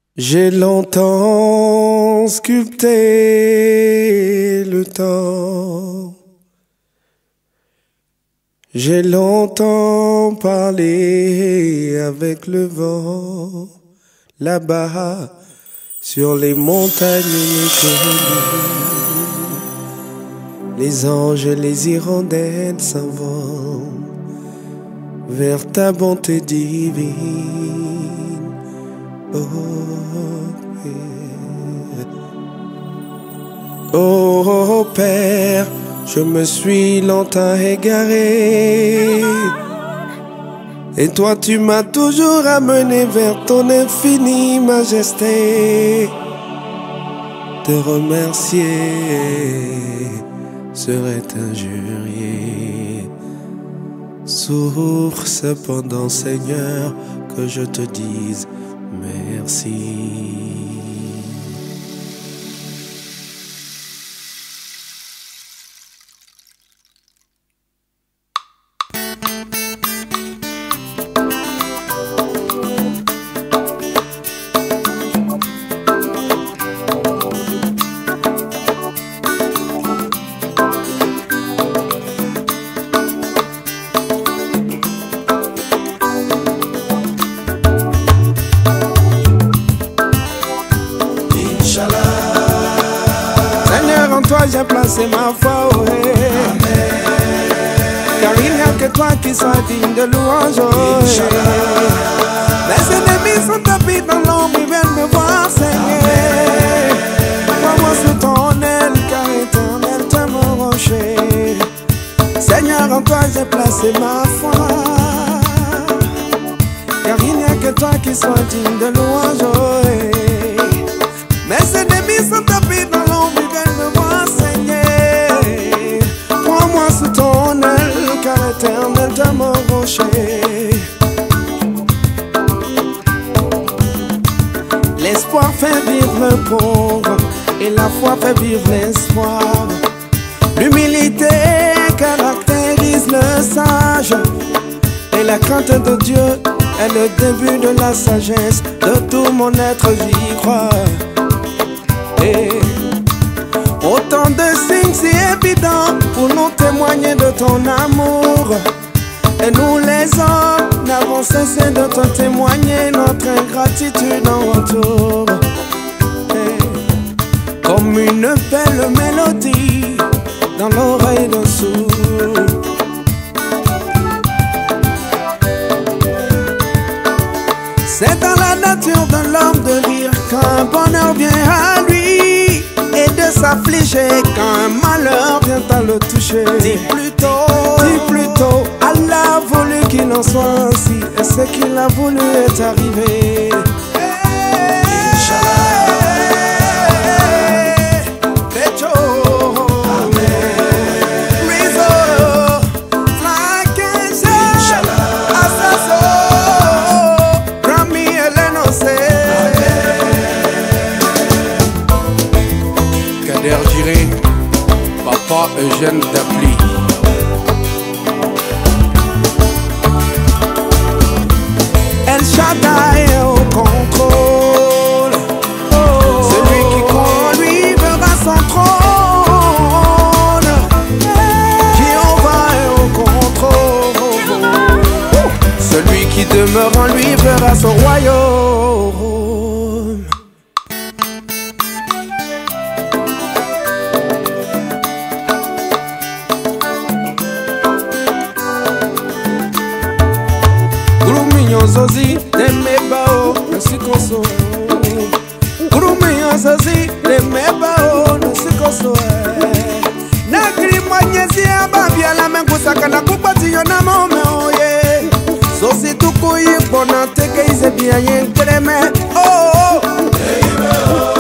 J'ai longtemps sculpté le temps. J'ai longtemps parlé avec le vent, là-bas, sur les montagnes méconnues. Les anges et les hirondelles s'en vont vers ta bonté divine. Oh, Père. Oh, Père, je me suis longtemps égaré. Et toi tu m'as toujours amené vers ton infinie majesté. Te remercier serait injurier. Souffre cependant, Seigneur, que je te dise merci. Seigneur, en toi j'ai placé ma foi, oh, car il n'y a que toi qui sois digne de louange, oh, mes ennemis sont tapis dans l'ombre, ils viennent me voir, Seigneur. Prends-moi sous ton aile, car éternel t'es mon rocher. Seigneur, en toi j'ai placé ma foi, car il n'y a que toi qui sois digne de louange, oh, mes ennemis sont tapis dans l'ombre, ils viennent me voir, Seigneur. Prends-moi sous ton aile, car éternel t'es mon rocher. L'espoir fait vivre le pauvre, et la foi fait vivre l'espoir. L'humilité caractérise le sage, et la crainte de Dieu est le début de la sagesse. De tout mon être j'y crois. Et autant de signes si évidents pour nous témoigner de ton amour. Et nous les hommes n'avons cessé de te témoigner notre ingratitude en retour. Et comme une belle mélodie dans l'oreille d'un sourd. C'est dans la nature de l'homme de rire quand un bonheur vient à lui, et de s'affliger quand un malheur vient à le toucher. Dis plutôt, Allah a voulu qu'il en soit ainsi, et ce qu'il a voulu est arrivé. Papa Eugène Dapli. El Shaddai est au contrôle. Celui qui croit en lui verra son trône. Jéhovah est au contrôle. Celui qui demeure en lui verra son royaume. Zozi de mebao no sikoso. Kurumi zozi de mebao no sikoso. Nagri mwanyezi ababia la mengusa kana kupati yona mome oye. Zozi tukuyi bona teke ize biya yenkreme. Oh, oh.